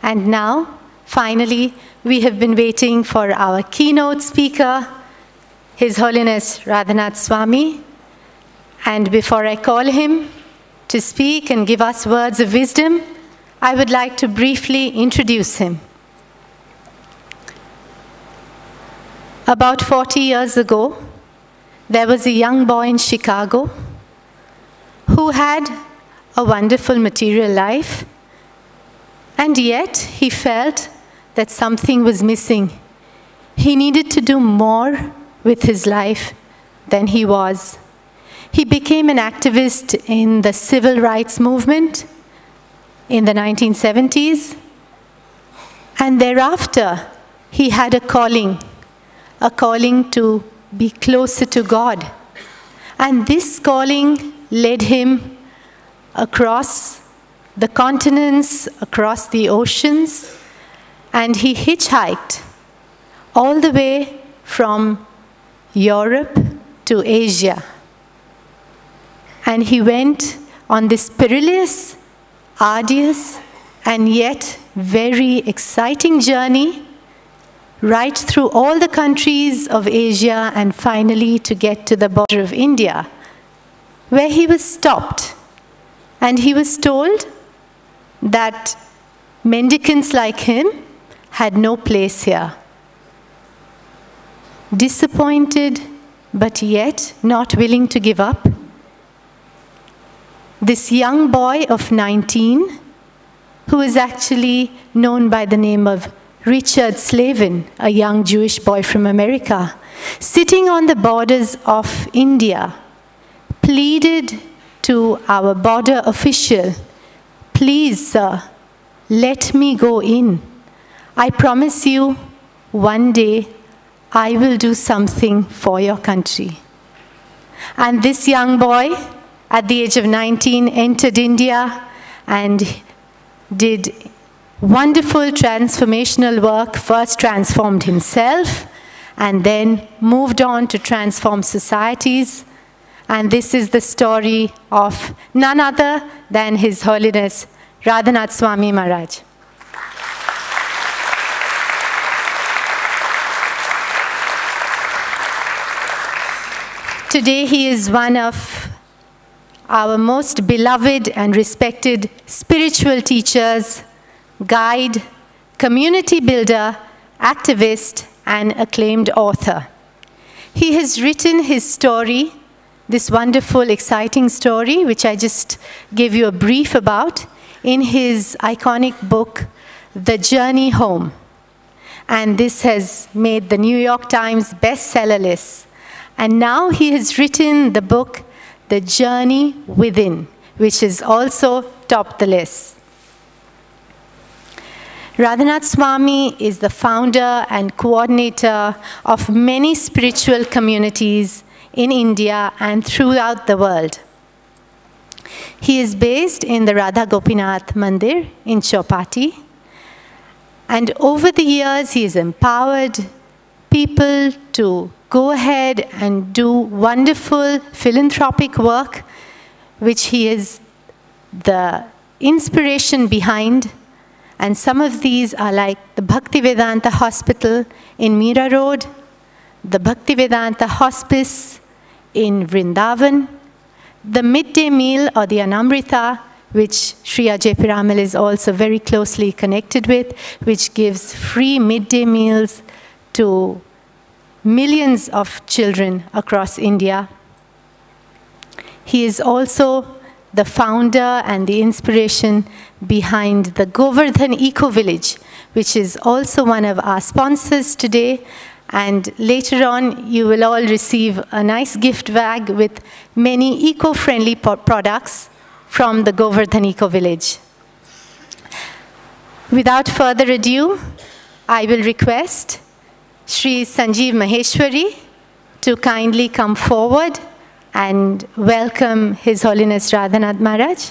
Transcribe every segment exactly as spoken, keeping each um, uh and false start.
And now, finally, we have been waiting for our keynote speaker, His Holiness Radhanath Swami. And before I call him to speak and give us words of wisdom, I would like to briefly introduce him. About forty years ago, there was a young boy in Chicago who had a wonderful material life, and yet he felt that something was missing. He needed to do more with his life than he was. He became an activist in the civil rights movement in the nineteen seventies, and thereafter he had a calling, a calling to be closer to God. And this calling led him across the continents, across the oceans, and he hitchhiked all the way from Europe to Asia. And he went on this perilous, arduous, and yet very exciting journey right through all the countries of Asia and finally to get to the border of India, where he was stopped. And he was told that mendicants like him had no place here. Disappointed, but yet not willing to give up, this young boy of nineteen, who is actually known by the name of Richard Slavin, a young Jewish boy from America, sitting on the borders of India, pleaded to our border official, "Please, sir, let me go in. I promise you, one day I will do something for your country." And this young boy, at the age of nineteen, entered India and did wonderful transformational work, first transformed himself, and then moved on to transform societies. And this is the story of none other than His Holiness Radhanath Swami Maharaj. Today he is one of our most beloved and respected spiritual teachers, guide, community builder, activist, and acclaimed author. He has written his story, this wonderful, exciting story, which I just gave you a brief about, in his iconic book, The Journey Home. And this has made the New York Times bestseller list. And now he has written the book, The Journey Within, which has also topped the list. Radhanath Swami is the founder and coordinator of many spiritual communities in India and throughout the world. He is based in the Radha Gopinath Mandir in Chowpatty. And over the years, he has empowered people to go ahead and do wonderful philanthropic work, which he is the inspiration behind. And some of these are like the Bhaktivedanta Hospital in Meera Road, the Bhaktivedanta Hospice in Vrindavan, the midday meal or the Anamrita, which Sri Ajay Piramal is also very closely connected with, which gives free midday meals to millions of children across India. He is also the founder and the inspiration behind the Govardhan Eco Village, which is also one of our sponsors today. And later on, you will all receive a nice gift bag with many eco-friendly products from the Govardhan Eco Village. Without further ado, I will request Shri Sanjeev Maheshwari to kindly come forward and welcome His Holiness Radhanath Maharaj.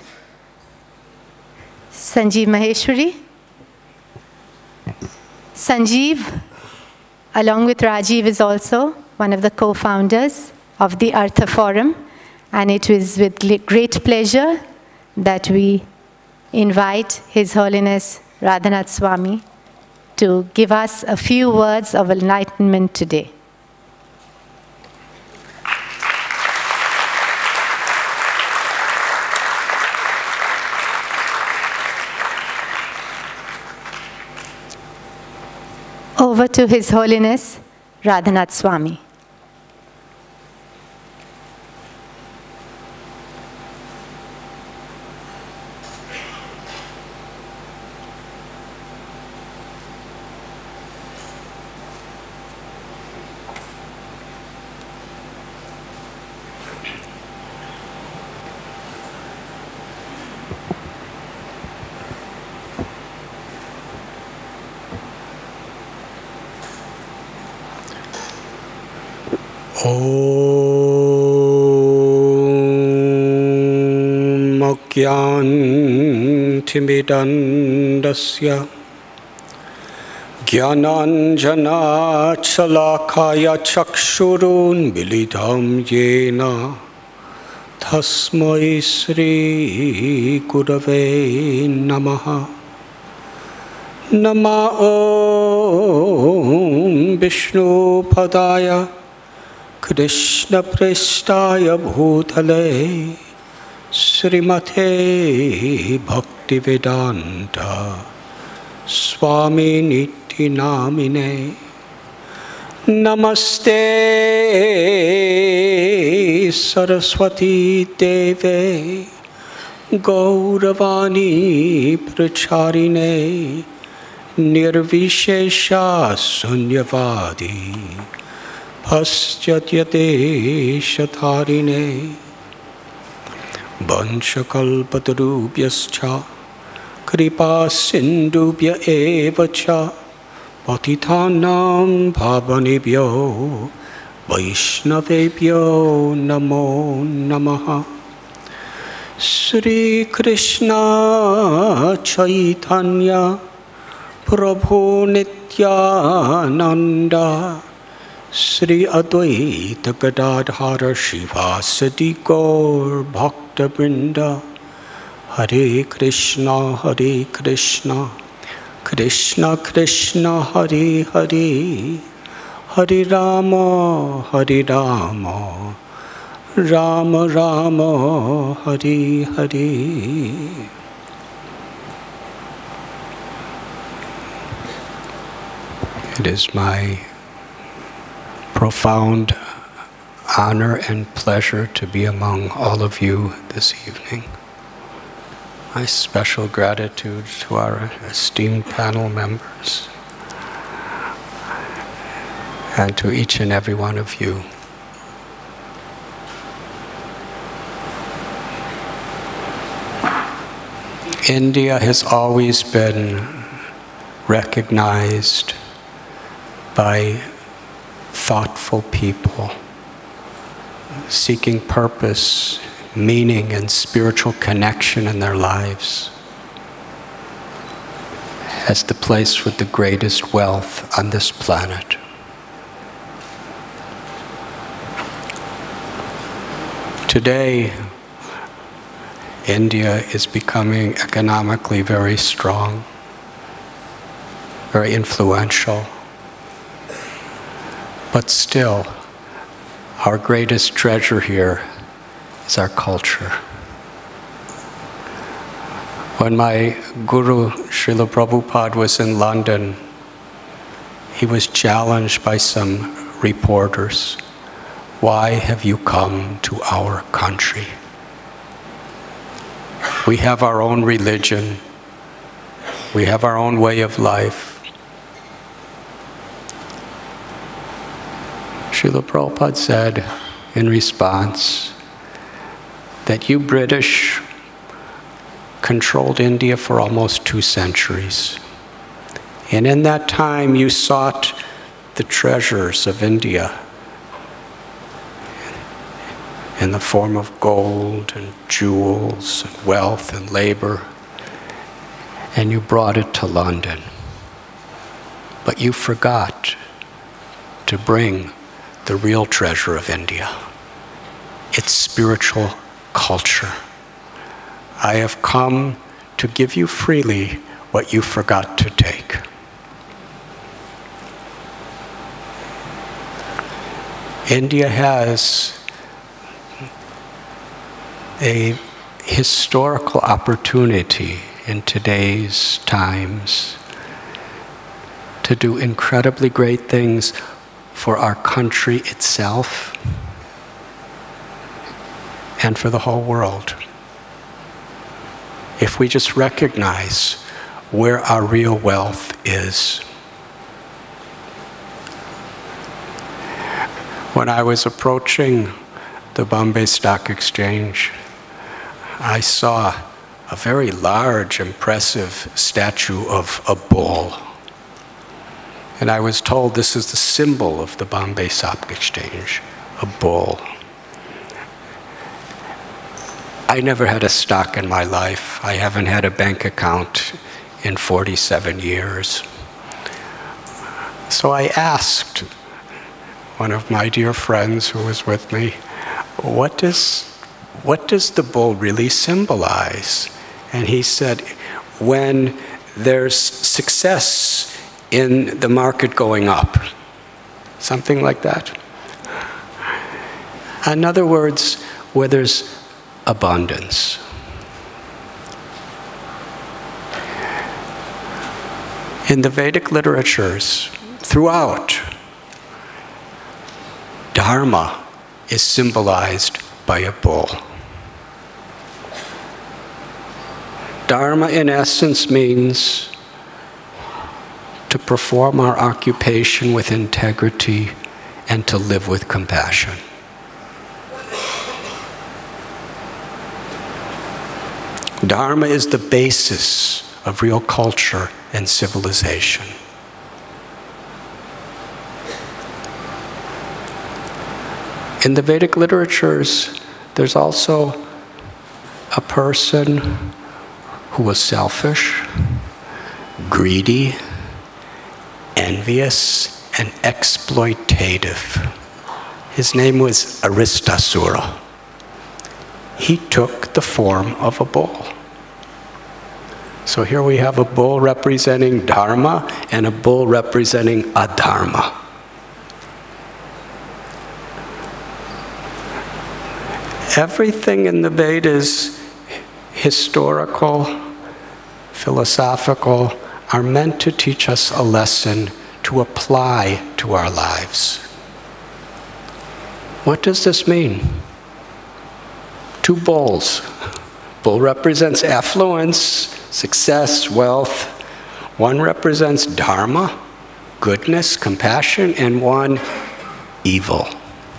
Sanjeev Maheshwari. Sanjeev, along with Rajiv, is also one of the co-founders of the Artha Forum, and it is with great pleasure that we invite His Holiness Radhanath Swami, to give us a few words of enlightenment today. Over to His Holiness, Radhanath Swami. Om Agyantimidandasya Gyananjana Chalakaya Chakshurun Militam Yena Tasmai Sri Gurave Namaha Nama Om Vishnu Padaya Krishna Prestaya Bhutale Srimate Bhaktivedanta Swami Niti Namine Namaste Saraswati Deve Gauravani Pracharine Nirvishesha Sunyavadi Paschatyate Shatarine Vanchakalpatarubhyascha Kripa Sindubhya Evacha Patitanam Bhavanebhyo Vaishnavebhyo Namo Namaha Sri Krishna Chaitanya Prabhu Nityananda Sri Advaita Gadadhara Shivasati Gaur Bhakta Vrinda Hare Krishna Hare Krishna Krishna Krishna Hare Hare Hare Rama Hare Rama Rama Rama Hare Hare. It is my profound honor and pleasure to be among all of you this evening. My special gratitude to our esteemed panel members and to each and every one of you. India has always been recognized by thoughtful people seeking purpose, meaning, and spiritual connection in their lives as the place with the greatest wealth on this planet. Today, India is becoming economically very strong, very influential. But still, our greatest treasure here is our culture. When my Guru, Srila Prabhupada, was in London, he was challenged by some reporters. Why have you come to our country? We have our own religion. We have our own way of life. Srila Prabhupada said in response that you British controlled India for almost two centuries. And in that time you sought the treasures of India in the form of gold and jewels and wealth and labor, and you brought it to London. But you forgot to bring the real treasure of India, its spiritual culture. I have come to give you freely what you forgot to take. India has a historical opportunity in today's times to do incredibly great things for our country itself and for the whole world. If we just recognize where our real wealth is. When I was approaching the Bombay Stock Exchange, I saw a very large, impressive statue of a bull. And I was told this is the symbol of the Bombay Stock Exchange, a bull. I never had a stock in my life. I haven't had a bank account in forty-seven years. So I asked one of my dear friends who was with me, what does, what does the bull really symbolize? And he said, when there's success in the market going up, something like that. In other words, where there's abundance. In the Vedic literatures, throughout, Dharma is symbolized by a bull. Dharma, in essence, means to perform our occupation with integrity and to live with compassion. Dharma is the basis of real culture and civilization. In the Vedic literatures, there's also a person who was selfish, greedy, envious, and exploitative. His name was Aristasura. He took the form of a bull. So here we have a bull representing Dharma and a bull representing Adharma. Everything in the Vedas, historical, philosophical, are meant to teach us a lesson to apply to our lives. What does this mean? Two bulls. Bull represents affluence, success, wealth. One represents dharma, goodness, compassion, and one, evil.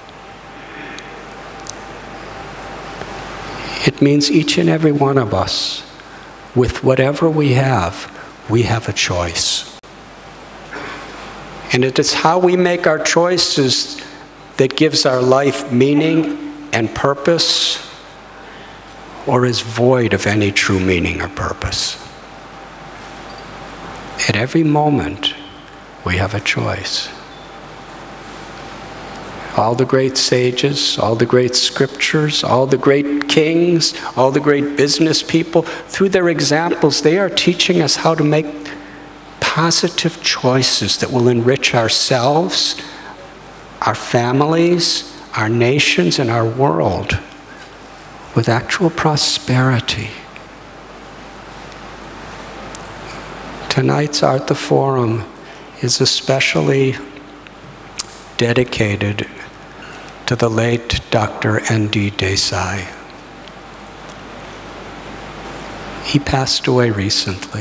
It means each and every one of us, with whatever we have, we have a choice. And it is how we make our choices that gives our life meaning and purpose, or is void of any true meaning or purpose. At every moment, we have a choice. All the great sages, all the great scriptures, all the great kings, all the great business people, through their examples, they are teaching us how to make positive choices that will enrich ourselves, our families, our nations, and our world with actual prosperity. Tonight's Artha Forum is especially dedicated to the late Doctor N D Desai. He passed away recently.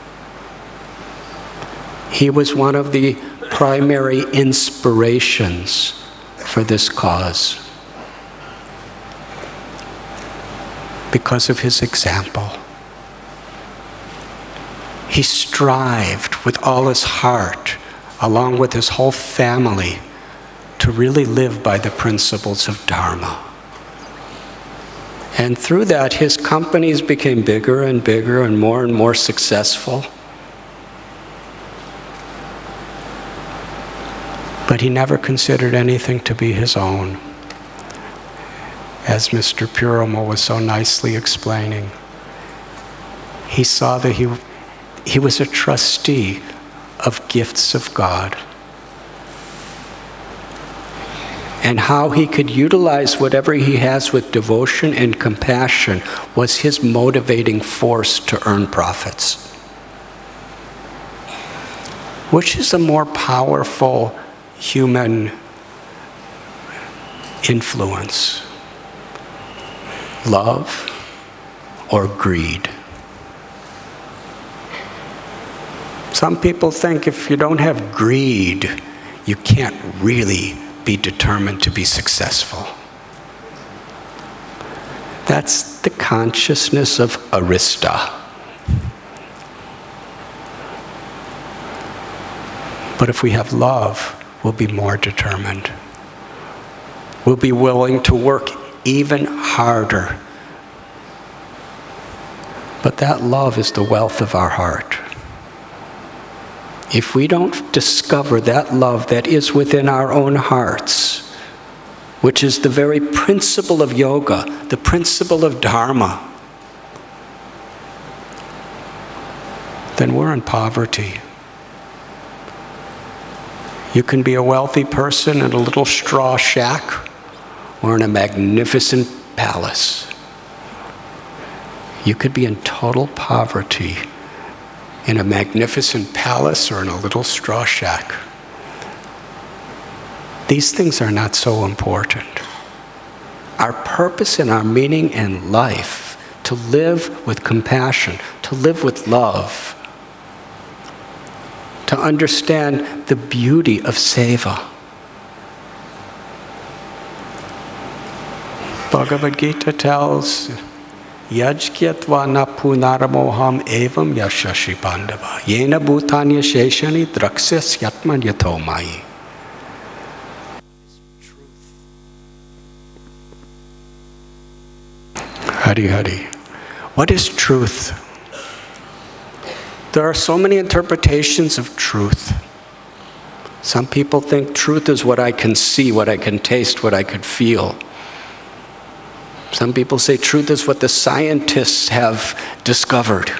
He was one of the primary inspirations for this cause because of his example. He strived with all his heart, along with his whole family, to really live by the principles of Dharma. And through that, his companies became bigger and bigger and more and more successful. But he never considered anything to be his own, as Mister Puramo was so nicely explaining. He saw that he, he was a trustee of gifts of God. And how he could utilize whatever he has with devotion and compassion was his motivating force to earn profits. Which is a more powerful human influence? Love or greed? Some people think if you don't have greed, you can't really be determined to be successful. That's the consciousness of Artha. But if we have love, we'll be more determined. We'll be willing to work even harder. But that love is the wealth of our heart. If we don't discover that love that is within our own hearts, which is the very principle of yoga, the principle of dharma, then we're in poverty. You can be a wealthy person in a little straw shack or in a magnificent palace. You could be in total poverty in a magnificent palace or in a little straw shack. These things are not so important. Our purpose and our meaning in life, to live with compassion, to live with love, to understand the beauty of seva. Bhagavad Gita tells, Yajkyatva na punaramoham evam yashashi pandava. Yena bhutanya sheshani draksis yatman yatomai. Hari Hari. What is truth? There are so many interpretations of truth. Some people think truth is what I can see, what I can taste, what I could feel. Some people say truth is what the scientists have discovered.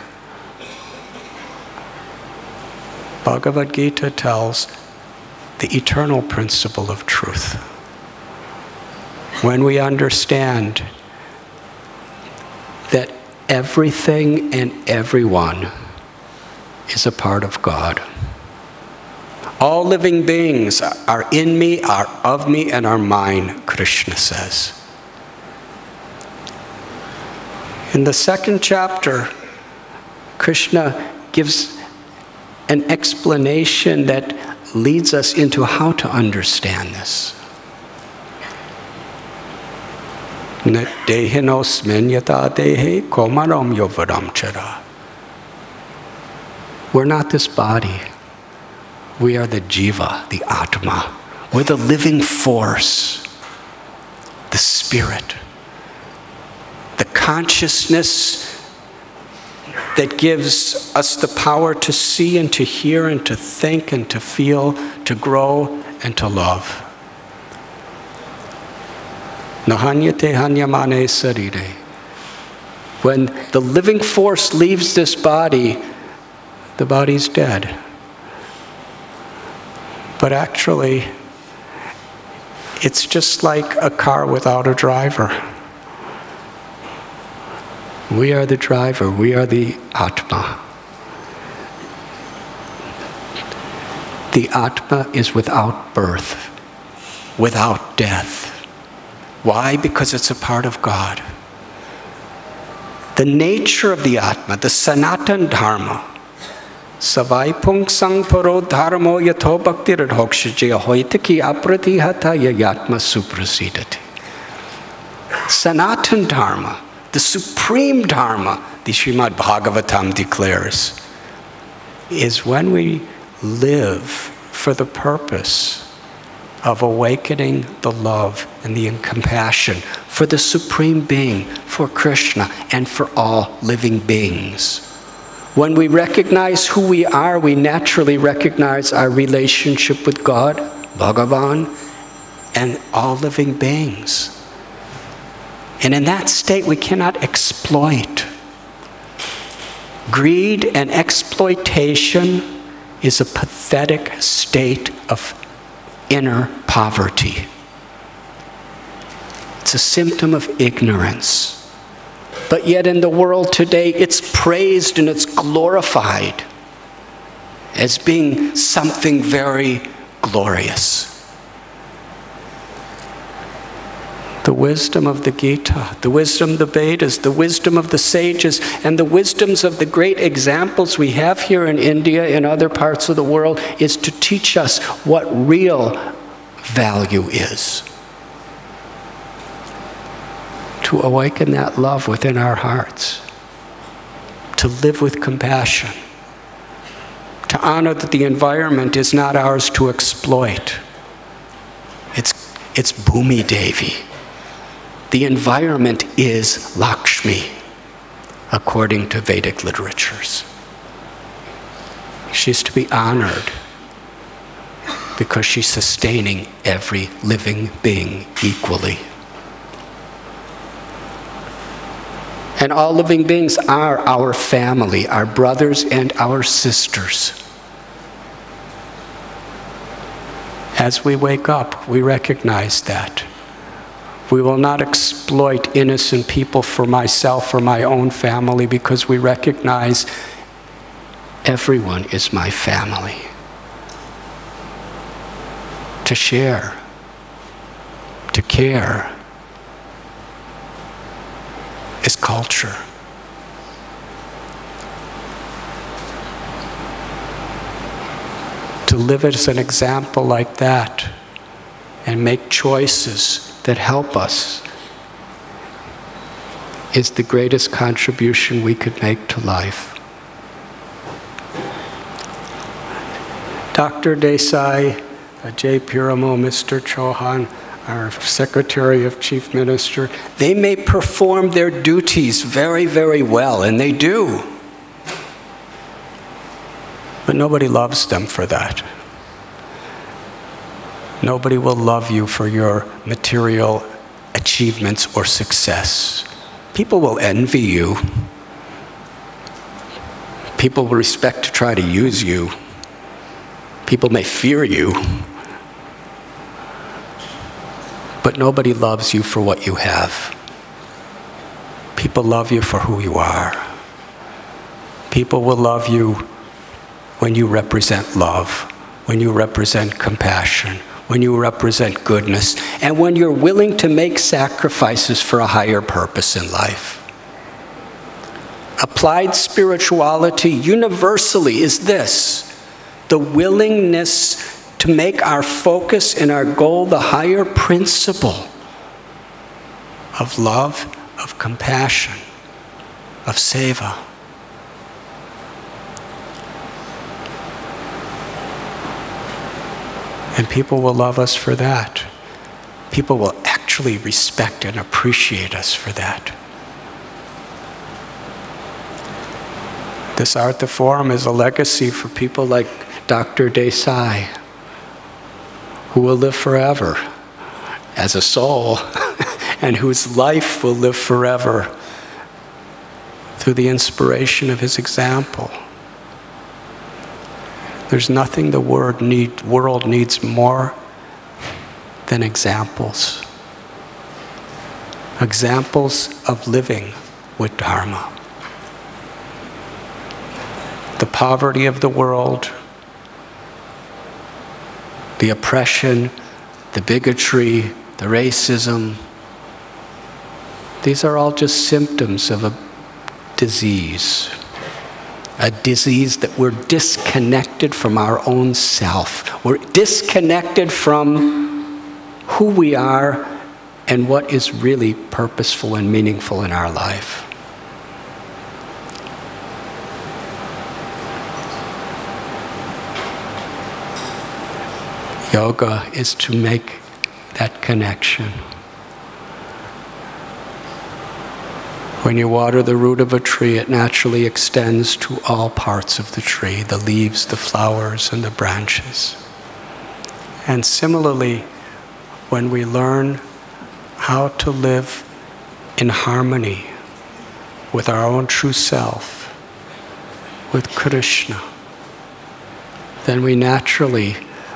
Bhagavad Gita tells the eternal principle of truth. When we understand that everything and everyone is a part of God. All living beings are in me, are of me, and are mine, Krishna says. In the second chapter, Krishna gives an explanation that leads us into how to understand this. We're not this body. We are the jiva, the atma. We're the living force, the spirit, the consciousness that gives us the power to see and to hear and to think and to feel, to grow and to love. Nahanyate hanyamane sarire. When the living force leaves this body, the body's dead. But actually, it's just like a car without a driver. We are the driver, we are the Atma. The Atma is without birth, without death. Why? Because it's a part of God. The nature of the Atma, the Sanatan Dharma, Savai pung sang paro dharmo yato bhakti radhokshajaya hoitaki apratihata yayatma suprasidati. Sanatan Dharma, the supreme Dharma, the Srimad Bhagavatam declares, is when we live for the purpose of awakening the love and the compassion for the Supreme Being, for Krishna, and for all living beings. When we recognize who we are, we naturally recognize our relationship with God, Bhagavan, and all living beings. And in that state, we cannot exploit. Greed and exploitation is a pathetic state of inner poverty. It's a symptom of ignorance. But yet in the world today, it's praised and it's glorified as being something very glorious. The wisdom of the Gita, the wisdom of the Vedas, the wisdom of the sages, and the wisdoms of the great examples we have here in India and other parts of the world is to teach us what real value is. To awaken that love within our hearts. To live with compassion. To honor that the environment is not ours to exploit. It's, it's Bhumi Devi. The environment is Lakshmi, according to Vedic literatures. She's to be honored because she's sustaining every living being equally. And all living beings are our family, our brothers and our sisters. As we wake up, we recognize that. We will not exploit innocent people for myself or my own family because we recognize everyone is my family. To share, to care, is culture. To live as an example like that and make choices that help us is the greatest contribution we could make to life. Doctor Desai, Ajay Piramo, Mister Chauhan, our Secretary of Chief Minister, they may perform their duties very, very well, and they do. But nobody loves them for that. Nobody will love you for your material achievements or success. People will envy you. People will respect to try to use you. People may fear you. But nobody loves you for what you have. People love you for who you are. People will love you when you represent love, when you represent compassion, when you represent goodness, and when you're willing to make sacrifices for a higher purpose in life. Applied spirituality universally is this: the willingness to make our focus and our goal the higher principle of love, of compassion, of seva. And people will love us for that. People will actually respect and appreciate us for that. This Artha Forum is a legacy for people like Doctor Desai, who will live forever as a soul, and whose life will live forever through the inspiration of his example. There's nothing the world, need, world needs more than examples. Examples of living with Dharma. The poverty of the world, the oppression, the bigotry, the racism, these are all just symptoms of a disease. A disease that we're disconnected from our own self. We're disconnected from who we are and what is really purposeful and meaningful in our life. Yoga is to make that connection. When you water the root of a tree, it naturally extends to all parts of the tree, the leaves, the flowers, and the branches. And similarly, when we learn how to live in harmony with our own true self, with Krishna, then we naturally,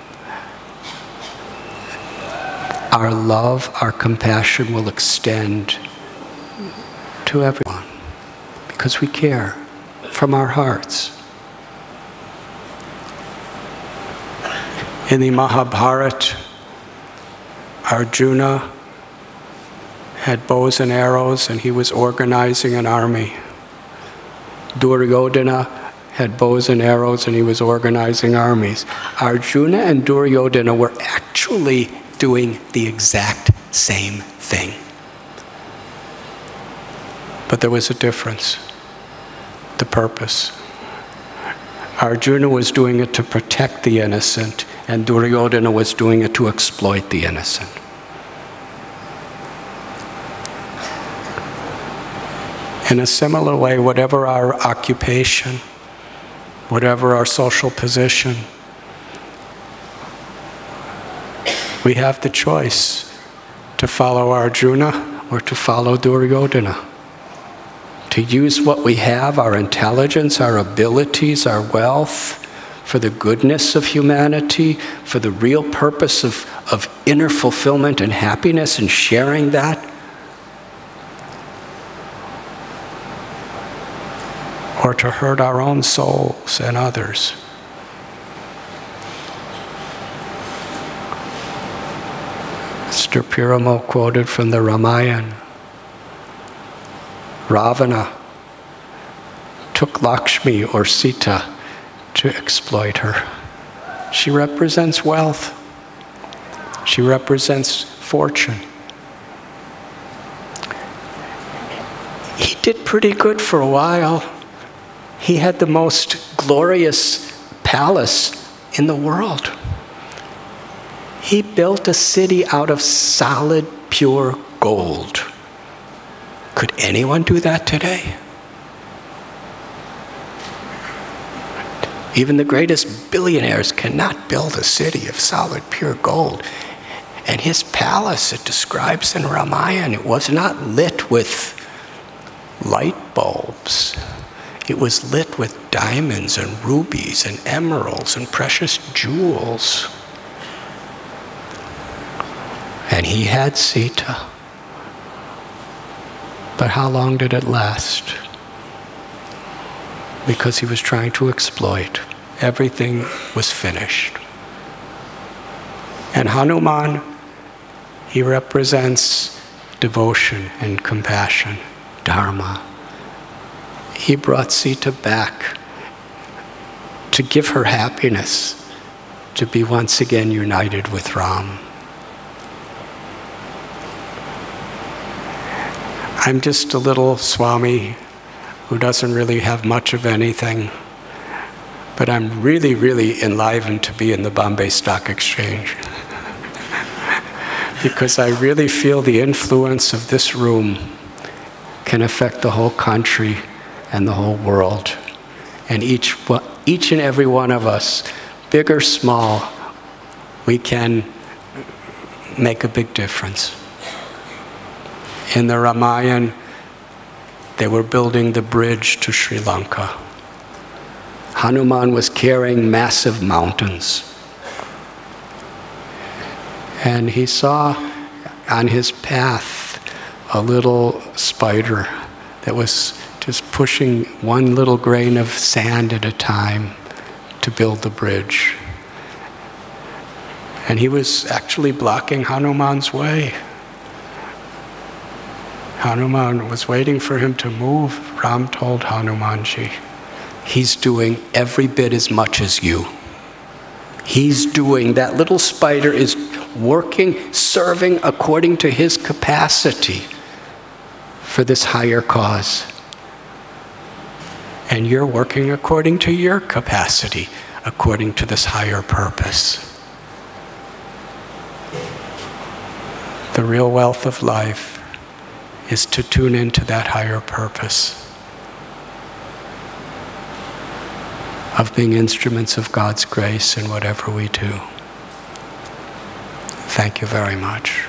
our love, our compassion will extend to everyone because we care from our hearts. In the Mahabharata, Arjuna had bows and arrows and he was organizing an army. Duryodhana had bows and arrows and he was organizing armies. Arjuna and Duryodhana were actually doing the exact same thing. But there was a difference. The purpose. Arjuna was doing it to protect the innocent, and Duryodhana was doing it to exploit the innocent. In a similar way, whatever our occupation, whatever our social position, we have the choice to follow Arjuna or to follow Duryodhana. To use what we have, our intelligence, our abilities, our wealth, for the goodness of humanity, for the real purpose of, of inner fulfillment and happiness and sharing that. Or to hurt our own souls and others. Mister Piramo quoted from the Ramayana. Ravana took Lakshmi or Sita to exploit her. She represents wealth. She represents fortune. He did pretty good for a while. He had the most glorious palace in the world. He built a city out of solid, pure gold. Could anyone do that today? Even the greatest billionaires cannot build a city of solid, pure gold. And his palace, it describes in Ramayana, it was not lit with light bulbs. It was lit with diamonds and rubies and emeralds and precious jewels. And he had Sita. But how long did it last? Because he was trying to exploit. Everything was finished. And Hanuman, he represents devotion and compassion, dharma. He brought Sita back to give her happiness, to be once again united with Ram. I'm just a little Swami who doesn't really have much of anything, but I'm really, really enlivened to be in the Bombay Stock Exchange because I really feel the influence of this room can affect the whole country and the whole world. And each, each and every one of us, big or small, we can make a big difference. In the Ramayana, they were building the bridge to Sri Lanka. Hanuman was carrying massive mountains. And he saw on his path a little spider that was just pushing one little grain of sand at a time to build the bridge. And he was actually blocking Hanuman's way. Hanuman was waiting for him to move. Ram told Hanumanji, he's doing every bit as much as you. He's doing, that little spider is working, serving according to his capacity for this higher cause. And you're working according to your capacity, according to this higher purpose. The real wealth of life is to tune into that higher purpose of being instruments of God's grace in whatever we do. Thank you very much.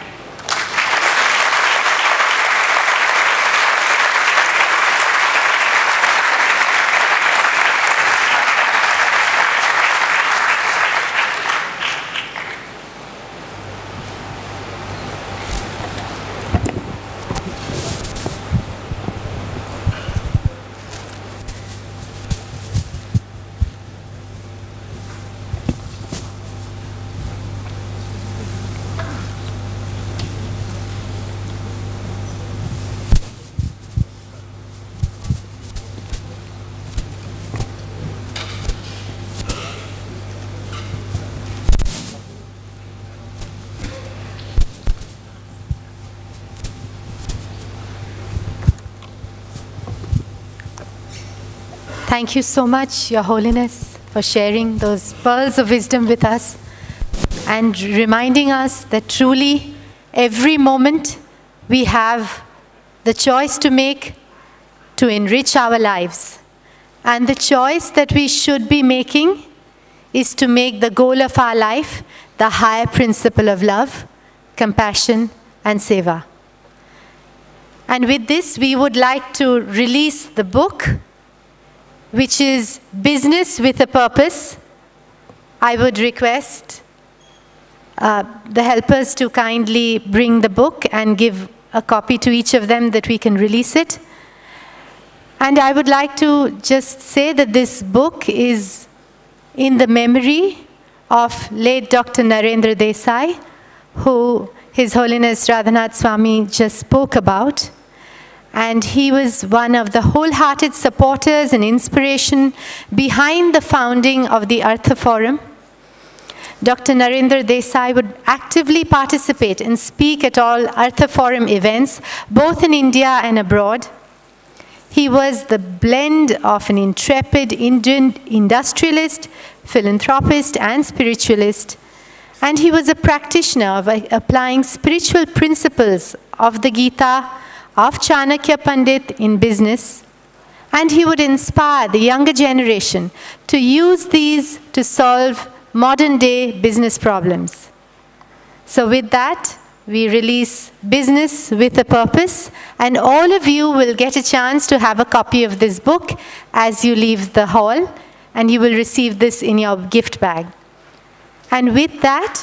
Thank you so much, Your Holiness, for sharing those pearls of wisdom with us and reminding us that truly every moment we have the choice to make to enrich our lives. And the choice that we should be making is to make the goal of our life the higher principle of love, compassion, and seva. And with this, we would like to release the book, which is Business with a Purpose. I would request uh, the helpers to kindly bring the book and give a copy to each of them that we can release it. And I would like to just say that this book is in the memory of late Doctor Narendra Desai, who His Holiness Radhanath Swami just spoke about. And he was one of the wholehearted supporters and inspiration behind the founding of the Artha Forum. Doctor Narendra Desai would actively participate and speak at all Artha Forum events, both in India and abroad. He was the blend of an intrepid Indian industrialist, philanthropist, and spiritualist. And he was a practitioner of applying spiritual principles of the Gita, of Chanakya Pandit in business. And he would inspire the younger generation to use these to solve modern-day business problems. So with that, we release Business with a Purpose, and all of you will get a chance to have a copy of this book as you leave the hall, and you will receive this in your gift bag. And with that,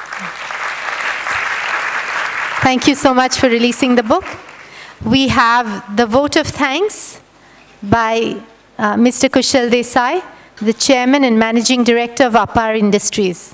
thank you so much for releasing the book. We have the vote of thanks by uh, Mister Kushal Desai, the Chairman and Managing Director of Apar Industries.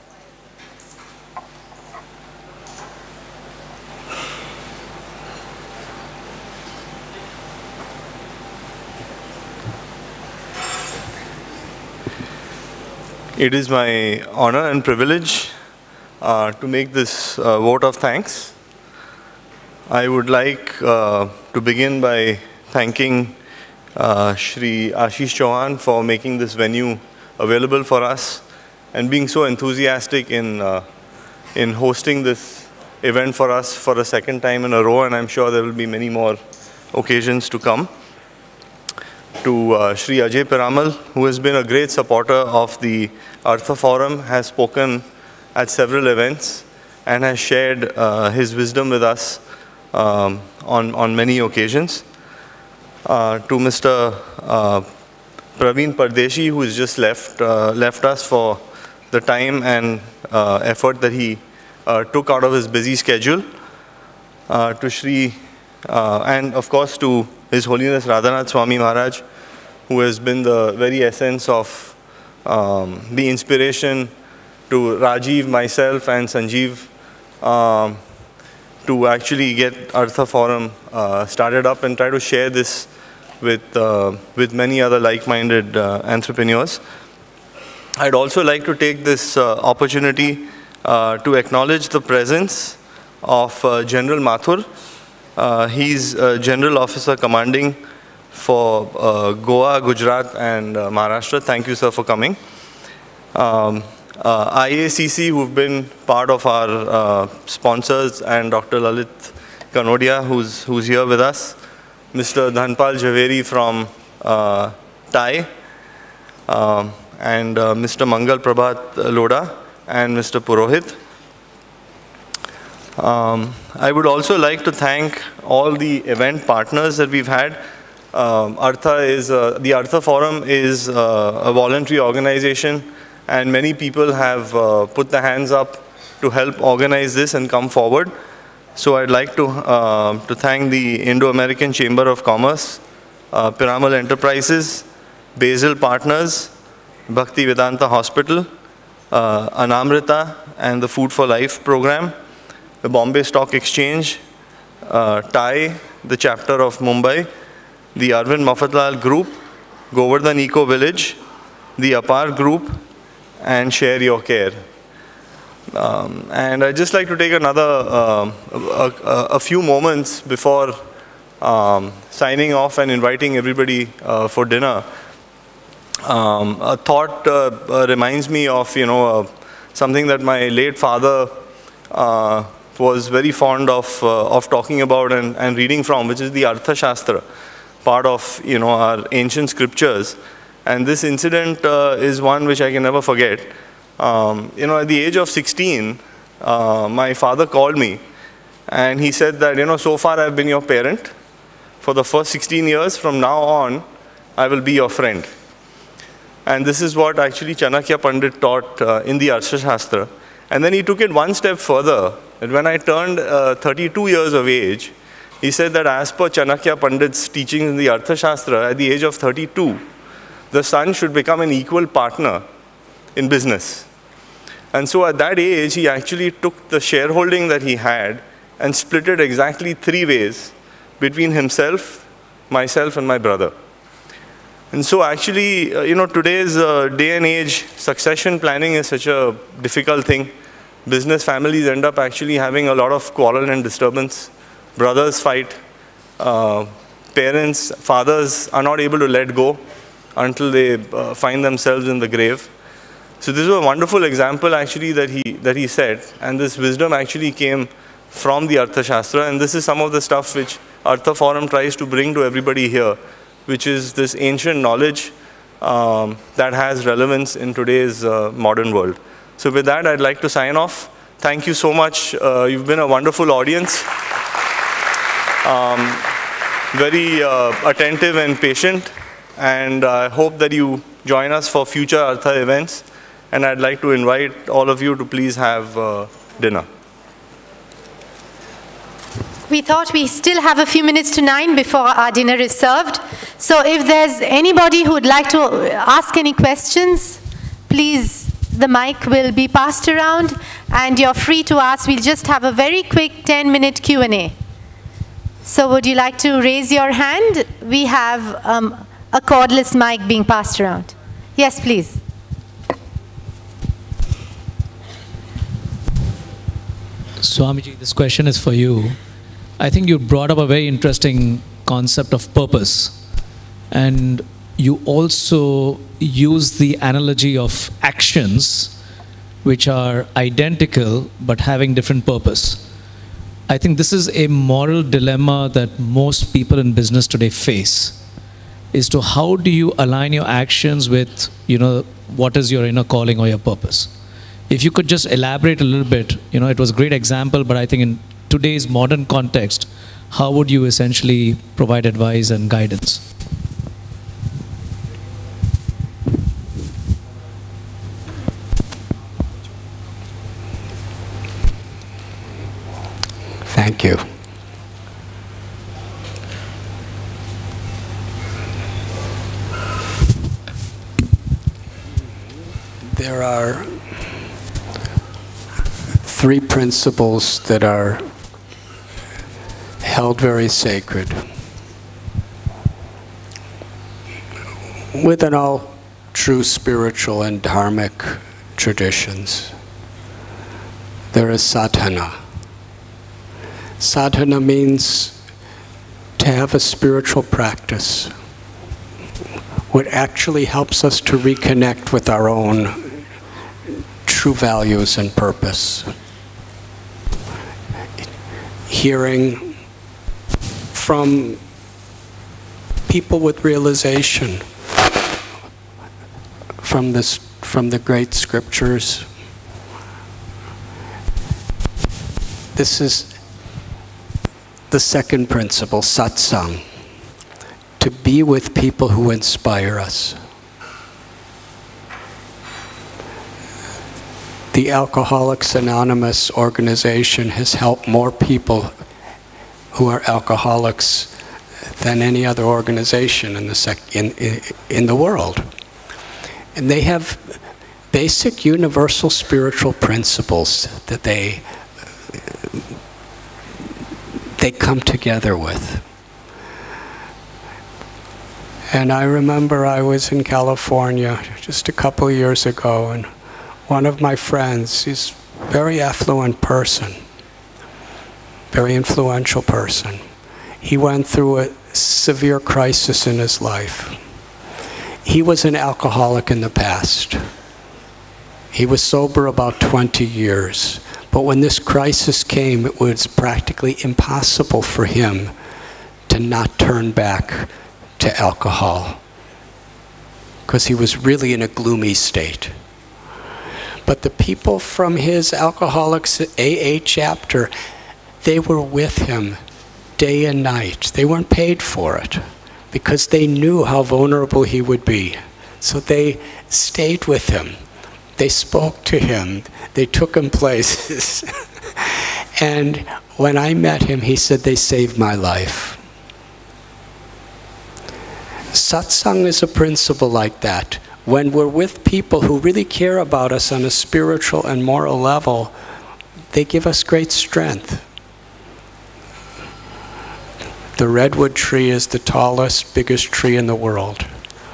It is my honor and privilege uh, to make this uh, vote of thanks. I would like uh, to begin by thanking uh, Shri Ashish Chauhan for making this venue available for us and being so enthusiastic in, uh, in hosting this event for us for a second time in a row, and I'm sure there will be many more occasions to come. To uh, Shri Ajay Piramal, who has been a great supporter of the Artha Forum, has spoken at several events and has shared uh, his wisdom with us um, on, on many occasions. Uh, to Mister Uh, Praveen Pardeshi, who has just left, uh, left us for the time and uh, effort that he uh, took out of his busy schedule. Uh, to Shri, uh, and of course to His Holiness Radhanath Swami Maharaj, who has been the very essence of um, the inspiration to Rajiv, myself, and Sanjeev um, to actually get Artha Forum uh, started up and try to share this with, uh, with many other like-minded uh, entrepreneurs. I'd also like to take this uh, opportunity uh, to acknowledge the presence of uh, General Mathur. Uh, he's uh, General Officer Commanding for uh, Goa, Gujarat, and uh, Maharashtra. Thank you, sir, for coming. Um, uh, I A C C, who've been part of our uh, sponsors, and Doctor Lalit Kanodia, who's, who's here with us. Mister Dhanpal Javeri from uh, Thai, um, and uh, Mister Mangal Prabhat Loda, and Mister Purohit. Um, I would also like to thank all the event partners that we've had. Um, Artha is, uh, the Artha Forum is uh, a voluntary organization, and many people have uh, put their hands up to help organize this and come forward. So I'd like to, uh, to thank the Indo-American Chamber of Commerce, uh, Piramal Enterprises, Basil Partners, Bhakti Vedanta Hospital, uh, Anamrita, and the Food for Life program, the Bombay Stock Exchange, uh, Thai, the chapter of Mumbai, the Arvind Mafatlal Group, Govardhan Eco Village, the Apar Group, and Share Your Care. Um, and I'd just like to take another, uh, a, a, a few moments before um, signing off and inviting everybody uh, for dinner Um, a thought uh, uh, reminds me of, you know, uh, something that my late father uh, was very fond of, uh, of talking about and, and reading from, which is the Artha Shastra, part of, you know, our ancient scriptures. And this incident uh, is one which I can never forget. Um, you know, at the age of sixteen, uh, my father called me and he said that, you know, so far I've been your parent. For the first sixteen years, from now on, I will be your friend. And this is what actually Chanakya Pandit taught uh, in the Artha Shastra. And then he took it one step further. And when I turned uh, thirty-two years of age, he said that as per Chanakya Pandit's teachings in the Artha Shastra, at the age of thirty-two, the son should become an equal partner in business. And so at that age, he actually took the shareholding that he had and split it exactly three ways between himself, myself, and my brother. And so actually, uh, you know, today's uh, day and age, succession planning is such a difficult thing. Business families end up actually having a lot of quarrel and disturbance. Brothers fight. Uh, parents, fathers are not able to let go until they uh, find themselves in the grave. So this was a wonderful example actually that he, that he said. And this wisdom actually came from the Artha Shastra. And this is some of the stuff which Artha Forum tries to bring to everybody here, which is this ancient knowledge um, that has relevance in today's uh, modern world. So with that, I'd like to sign off. Thank you so much. Uh, you've been a wonderful audience. Um, very uh, attentive and patient. And I hope that you join us for future Artha events. And I'd like to invite all of you to please have uh, dinner. We thought we still have a few minutes to nine before our dinner is served. So if there's anybody who would like to ask any questions, please, the mic will be passed around and you're free to ask. We'll just have a very quick ten minute Q and A. So would you like to raise your hand? We have um, a cordless mic being passed around. Yes, please. Swamiji, this question is for you. I think you brought up a very interesting concept of purpose. And you also use the analogy of actions which are identical but having different purpose. I think this is a moral dilemma that most people in business today face, is to how do you align your actions with, you know, what is your inner calling or your purpose. If you could just elaborate a little bit, you know, it was a great example, but I think in today's modern context, how would you essentially provide advice and guidance? Thank you. There are three principles that are held very sacred within all true spiritual and dharmic traditions. There is sadhana. Sadhana means to have a spiritual practice, what actually helps us to reconnect with our own true values and purpose. Hearing from people with realization, from this, from the great scriptures. This is the second principle, satsang, to be with people who inspire us. The Alcoholics Anonymous organization has helped more people who are alcoholics than any other organization in the, sec in, in, in the world. And they have basic universal spiritual principles that they, they come together with. And I remember I was in California just a couple of years ago, and one of my friends, he's a very affluent person, very influential person. He went through a severe crisis in his life. He was an alcoholic in the past. He was sober about twenty years. But when this crisis came, it was practically impossible for him to not turn back to alcohol, because he was really in a gloomy state. But the people from his Alcoholics A A chapter, they were with him day and night. They weren't paid for it, because they knew how vulnerable he would be. So they stayed with him. They spoke to him. They took him places. And when I met him, he said, they saved my life. Satsang is a principle like that. When we're with people who really care about us on a spiritual and moral level, they give us great strength. The redwood tree is the tallest, biggest tree in the world.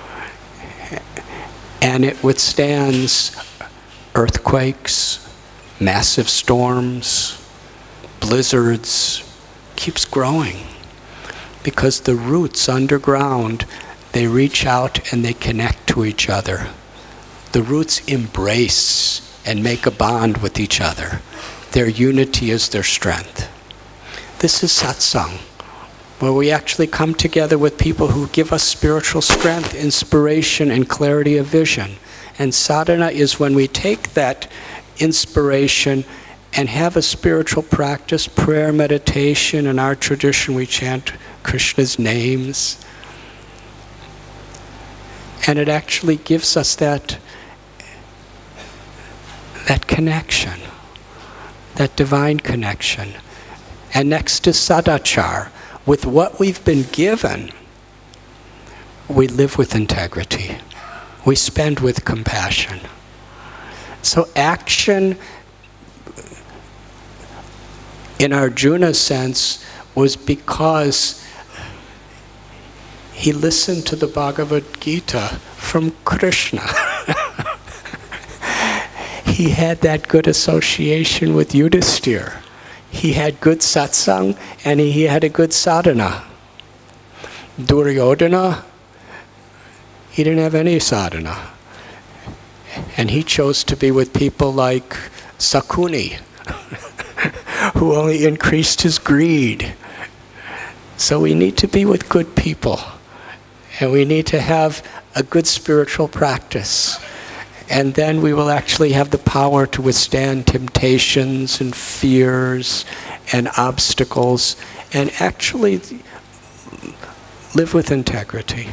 And it withstands earthquakes, massive storms, blizzards, keeps growing. Because the roots underground, they reach out and they connect to each other. The roots embrace and make a bond with each other. Their unity is their strength. This is satsang, where we actually come together with people who give us spiritual strength, inspiration, and clarity of vision. And sadhana is when we take that inspiration and have a spiritual practice, prayer, meditation. In our tradition, we chant Krishna's names. And it actually gives us that, that connection, that divine connection. And next to sadachar, with what we've been given, we live with integrity. We spend with compassion. So action, in Arjuna's sense, was because he listened to the Bhagavad Gita from Krishna. He had that good association with Yudhisthira. He had good satsang and he had a good sadhana. Duryodhana, he didn't have any sadhana. And he chose to be with people like Sakuni, who only increased his greed. So we need to be with good people. And we need to have a good spiritual practice. And then we will actually have the power to withstand temptations and fears and obstacles and actually live with integrity.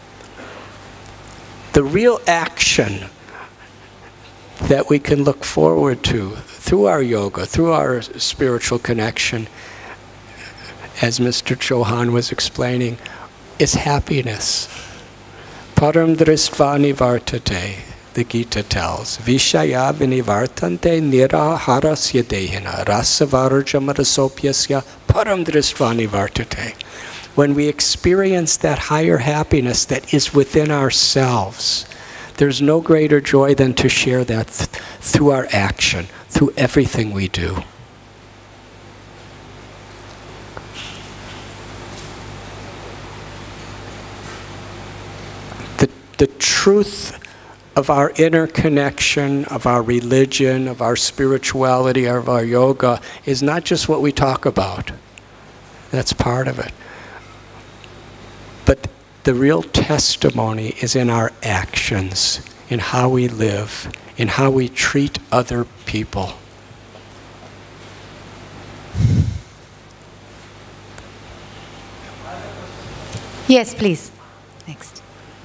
The real action that we can look forward to through our yoga, through our spiritual connection, as Mister Chauhan was explaining, is happiness. Param dristva nivartate, the Gita tells. Vishaya vinivartante niraharasya dehina rasavarjamarasopyasya param dristva nivartate. When we experience that higher happiness that is within ourselves, there's no greater joy than to share that th through our action, through everything we do. The, the truth of our inner connection, of our religion, of our spirituality, of our yoga, is not just what we talk about. That's part of it. But the real testimony is in our actions, in how we live, in how we treat other people. Yes, please. Next.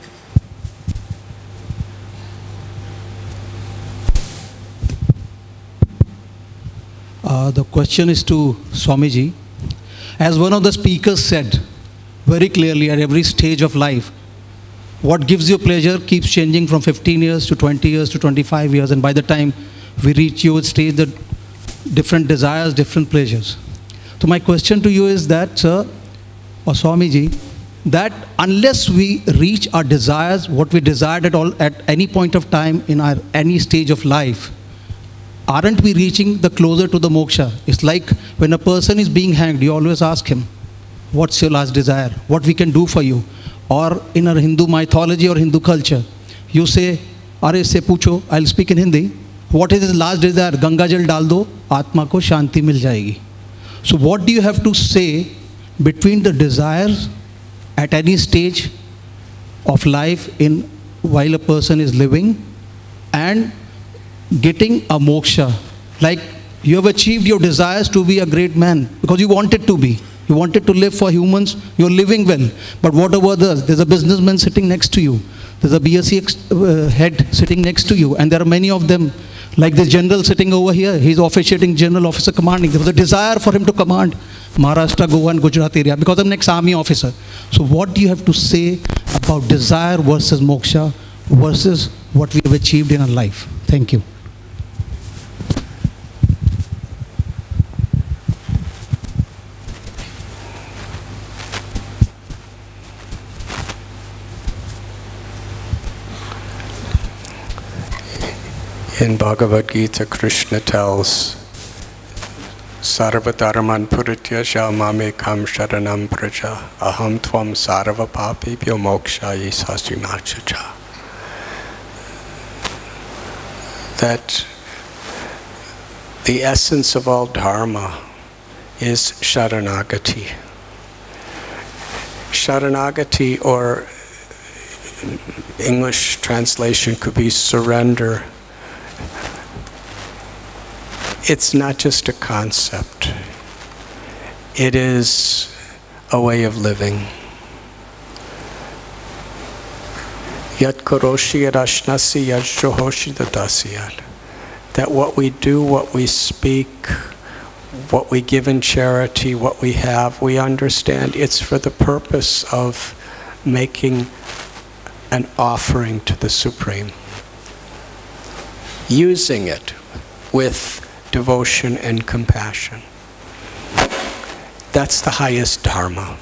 Uh, the question is to Swamiji. As one of the speakers said very clearly, at every stage of life, what gives you pleasure keeps changing from fifteen years to twenty years to twenty-five years, and by the time we reach your stage, the different desires, different pleasures. So my question to you is that, sir, or Swamiji, that unless we reach our desires, what we desired at all at any point of time in our any stage of life, aren't we reaching the closer to the moksha? It's like when a person is being hanged, you always ask him, what's your last desire? What we can do for you? or in our Hindu mythology or Hindu culture, you say, "Are se pucho," I'll speak in Hindi. What is his last desire? Ganga jal dal do, atma ko shanti mil jayegi. So what do you have to say between the desires at any stage of life in while a person is living and getting a moksha? Like you have achieved your desires to be a great man because you wanted to be. You wanted to live for humans, you're living well. But what about others? There's a businessman sitting next to you. There's a B S E uh, head sitting next to you. And there are many of them. Like this general sitting over here, he's officiating general officer commanding. There was a desire for him to command Maharashtra, Goa and Gujarat area because I'm next army officer. So what do you have to say about desire versus moksha versus what we have achieved in our life? Thank you. In Bhagavad Gita, Krishna tells, Sarva dharman puritya mamekam sharanam praja aham tvam sarva papibhyo mokshaye sasimachacha. That the essence of all dharma is sharanagati. Sharanagati, or English translation could be surrender. It's not just a concept. It is a way of living. Yat karoshi yarashnasi yat shohoshi dadasiyat. That what we do, what we speak, what we give in charity, what we have, we understand it's for the purpose of making an offering to the Supreme. Using it with devotion and compassion. That's the highest dharma.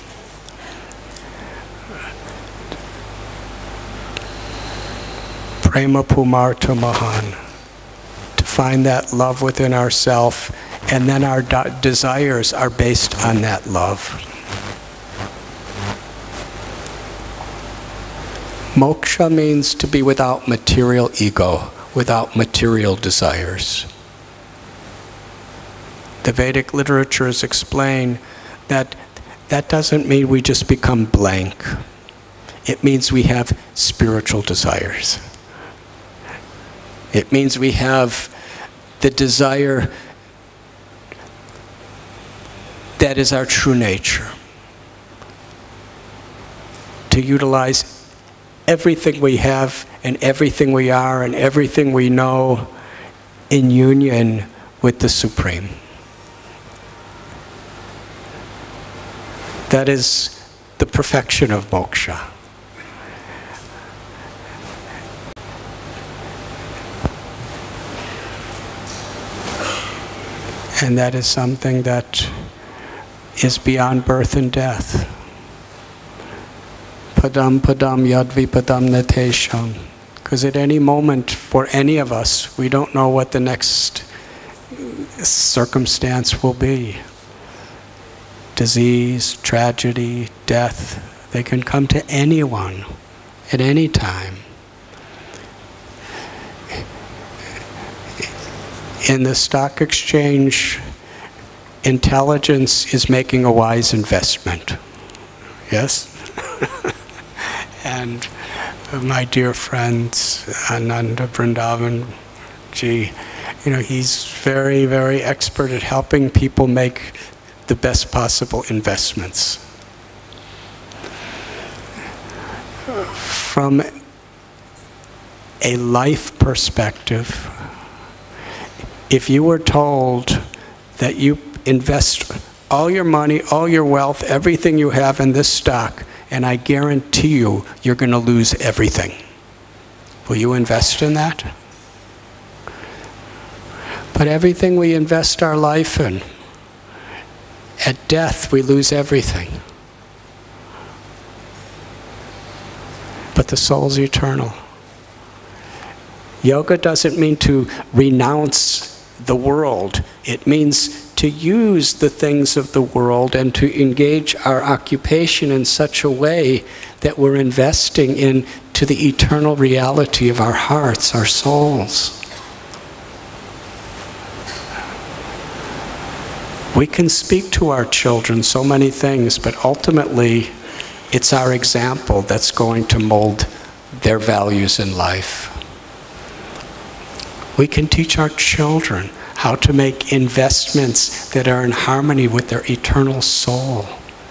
Prema pumarta mahan. To find that love within ourselves, and then our de- desires are based on that love. Moksha means to be without material ego, without material desires. The Vedic literatures explain that that doesn't mean we just become blank. It means we have spiritual desires. It means we have the desire that is our true nature. To utilize everything we have and everything we are and everything we know in union with the Supreme. That is the perfection of moksha. And that is something that is beyond birth and death. Padam padam yadvi padam natesham. Because at any moment, for any of us, we don't know what the next circumstance will be. Disease, tragedy, death, they can come to anyone at any time. In the stock exchange, intelligence is making a wise investment. Yes? And my dear friend, Ananda Vrindavan Ji, you know, he's very, very expert at helping people make the best possible investments. From a life perspective, if you were told that you invest all your money, all your wealth, everything you have in this stock, and I guarantee you, you're going to lose everything, will you invest in that? But everything we invest our life in, at death, we lose everything. But the soul's eternal. Yoga doesn't mean to renounce the world. It means to use the things of the world and to engage our occupation in such a way that we're investing into the eternal reality of our hearts, our souls. We can speak to our children so many things, but ultimately it's our example that's going to mold their values in life. We can teach our children how to make investments that are in harmony with their eternal soul.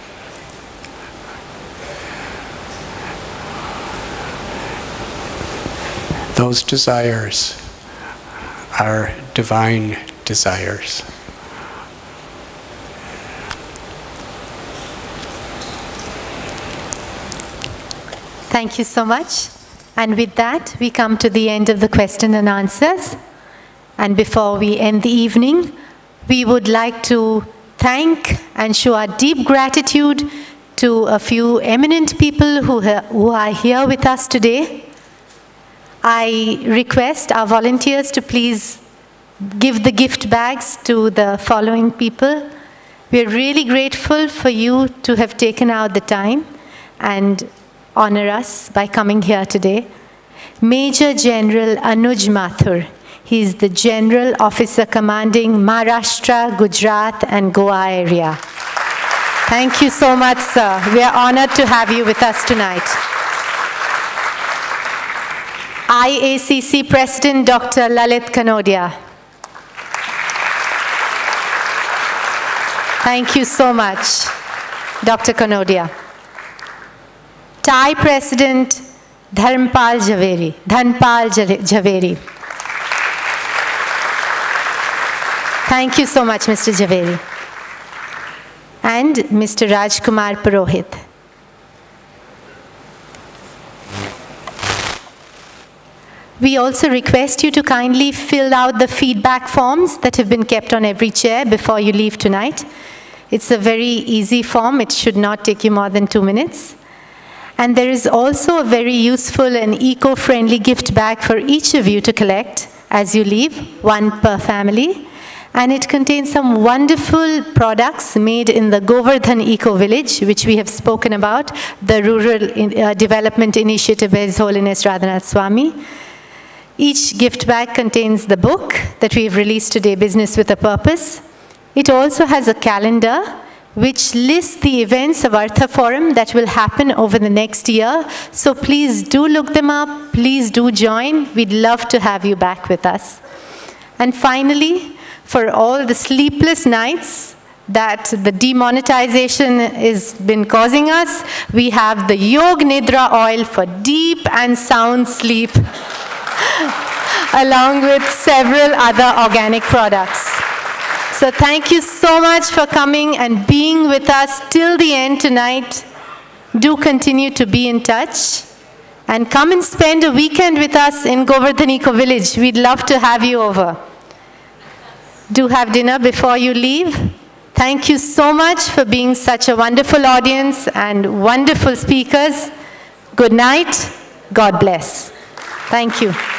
Those desires are divine desires. Thank you so much. And with that, we come to the end of the question and answers. And before we end the evening, we would like to thank and show our deep gratitude to a few eminent people who, who are here with us today. I request our volunteers to please give the gift bags to the following people. We're really grateful for you to have taken out the time and honor us by coming here today. Major General Anuj Mathur. He is the General Officer commanding Maharashtra, Gujarat and Goa area. Thank you so much, sir. We are honored to have you with us tonight. I A C C President Doctor Lalit Kanodia. Thank you so much, Doctor Kanodia. T A I President Dharmpal Javeri, Dhanpal Javeri. Thank you so much, Mister Javeri. And Mister Rajkumar Purohit. We also request you to kindly fill out the feedback forms that have been kept on every chair before you leave tonight. It's a very easy form. It should not take you more than two minutes. And there is also a very useful and eco-friendly gift bag for each of you to collect as you leave, one per family. And it contains some wonderful products made in the Govardhan Eco Village, which we have spoken about, the Rural in, uh, Development Initiative by His Holiness Radhanath Swami. Each gift bag contains the book that we have released today, Business with a Purpose. It also has a calendar which lists the events of Artha Forum that will happen over the next year. So please do look them up, please do join. We'd love to have you back with us. And finally, for all the sleepless nights that the demonetization has been causing us, we have the Yog Nidra oil for deep and sound sleep, along with several other organic products. So thank you so much for coming and being with us till the end tonight. Do continue to be in touch. And come and spend a weekend with us in Govardhan Eco Village. We'd love to have you over. Do have dinner before you leave. Thank you so much for being such a wonderful audience and wonderful speakers. Good night. God bless. Thank you.